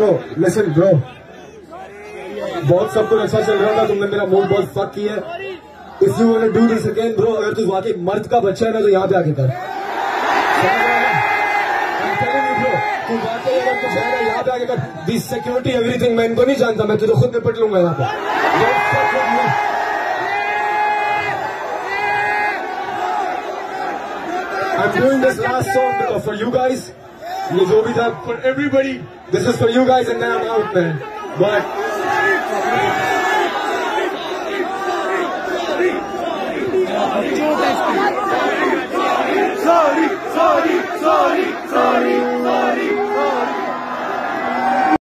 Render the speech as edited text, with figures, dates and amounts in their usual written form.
Listen bro, बहुत सब कुछ अच्छा चल रहा था, तुमने मेरा मूड बहुत फक किया। If you want to do this again bro, अगर तू वाकई मर्द का बच्चा है ना तो यहाँ पे आके कर। तू वाकई अगर कुछ है ना यहाँ पे आके कर। दिस सिक्योरिटी एवरीथिंग, मैं इनको नहीं जानता, मैं तुझे खुद निपट लूंगा यहाँ पे। I'm doing this last song for you guys. ये जो भी था for everybody. This is for you guys and then I'm out, man. But